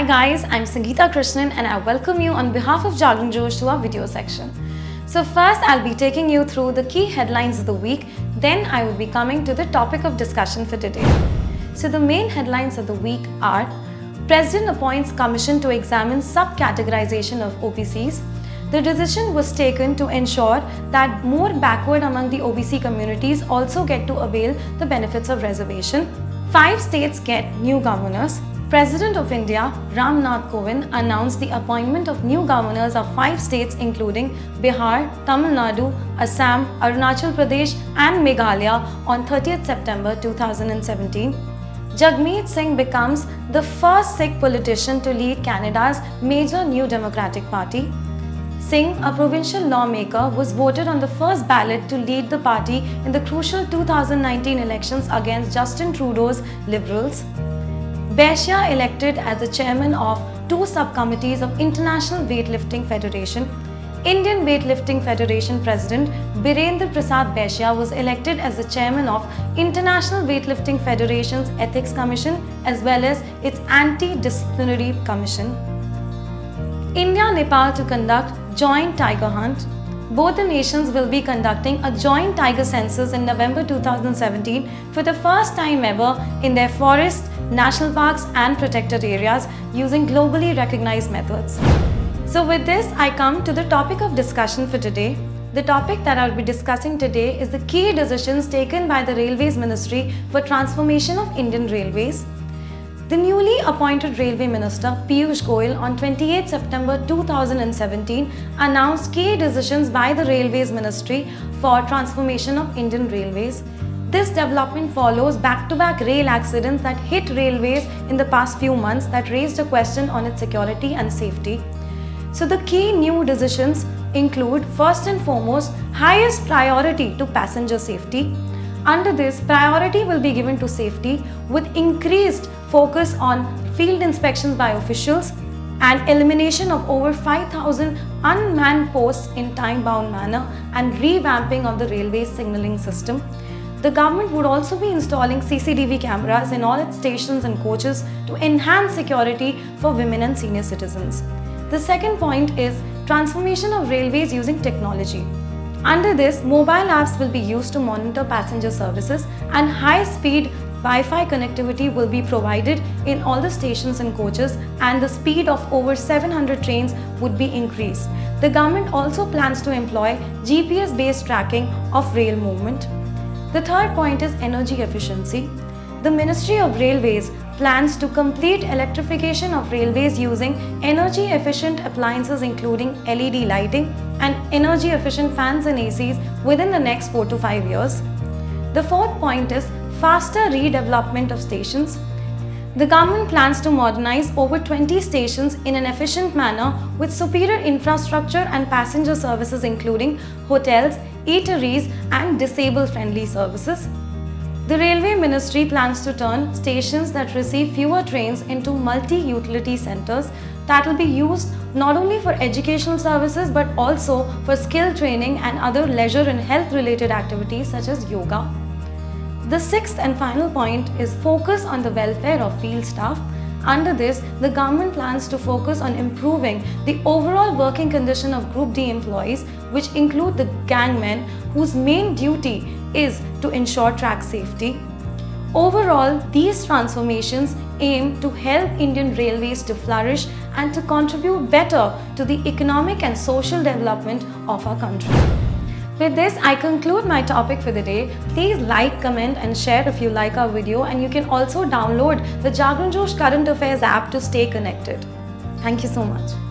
guys, I'm Sangeeta Krishnan and I welcome you on behalf of Jagran to our video section. So first I'll be taking you through the key headlines of the week, then I will be coming to the topic of discussion for today. So the main headlines of the week are: President appoints commission to examine sub-categorization of OBCs. The decision was taken to ensure that more backward among the OBC communities also get to avail the benefits of reservation. 5 states get new governors. President of India, Ram Nath Kovind, announced the appointment of new governors of 5 states including Bihar, Tamil Nadu, Assam, Arunachal Pradesh and Meghalaya on 30th September 2017. Jagmeet Singh becomes the first Sikh politician to lead Canada's major New Democratic Party. Singh, a provincial lawmaker, was voted on the first ballot to lead the party in the crucial 2019 elections against Justin Trudeau's Liberals. Baisia elected as the chairman of 2 subcommittees of International Weightlifting Federation. Indian Weightlifting Federation President Birendra Prasad Baisia was elected as the chairman of International Weightlifting Federation's Ethics Commission as well as its Anti-Disciplinary Commission. India-Nepal to conduct joint tiger hunt. Both the nations will be conducting a joint tiger census in November 2017 for the first time ever in their forests, national parks and protected areas using globally recognized methods. So with this, I come to the topic of discussion for today. The topic that I'll be discussing today is the key decisions taken by the Railways Ministry for transformation of Indian Railways. The newly appointed Railway Minister Piyush Goyal on 28 September 2017 announced key decisions by the Railways Ministry for transformation of Indian Railways. This development follows back-to-back rail accidents that hit railways in the past few months that raised a question on its security and safety. So the key new decisions include, first and foremost, highest priority to passenger safety. Under this, priority will be given to safety with increased focus on field inspections by officials and elimination of over 5,000 unmanned posts in time-bound manner and revamping of the railway signalling system. The government would also be installing CCTV cameras in all its stations and coaches to enhance security for women and senior citizens. The second point is transformation of railways using technology. Under this, mobile apps will be used to monitor passenger services and high-speed Wi-Fi connectivity will be provided in all the stations and coaches, and the speed of over 700 trains would be increased. The government also plans to employ GPS-based tracking of rail movement. The third point is energy efficiency. The Ministry of Railways plans to complete electrification of railways using energy-efficient appliances including LED lighting and energy-efficient fans and ACs within the next 4 to 5 years. The fourth point is faster redevelopment of stations. The government plans to modernize over 20 stations in an efficient manner with superior infrastructure and passenger services including hotels, eateries and disabled-friendly services. The Railway Ministry plans to turn stations that receive fewer trains into multi-utility centers that will be used not only for educational services but also for skill training and other leisure and health-related activities such as yoga. The sixth and final point is focus on the welfare of field staff. Under this, the government plans to focus on improving the overall working condition of Group D employees, which include the gangmen whose main duty is to ensure track safety. Overall, these transformations aim to help Indian Railways to flourish and to contribute better to the economic and social development of our country. With this, I conclude my topic for the day. Please like, comment and share if you like our video, and you can also download the Jagran Josh Current Affairs app to stay connected. Thank you so much.